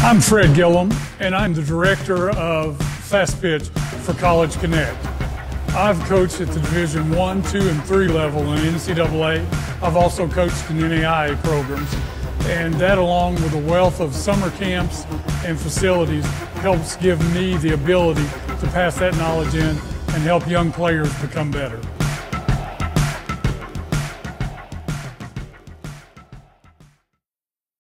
I'm Fred Gillum, and I'm the director of Fastpitch for College Connect. I've coached at the Division I, II, and III level in NCAA. I've also coached in NAIA programs, and that, along with a wealth of summer camps and facilities, helps give me the ability to pass that knowledge in and help young players become better.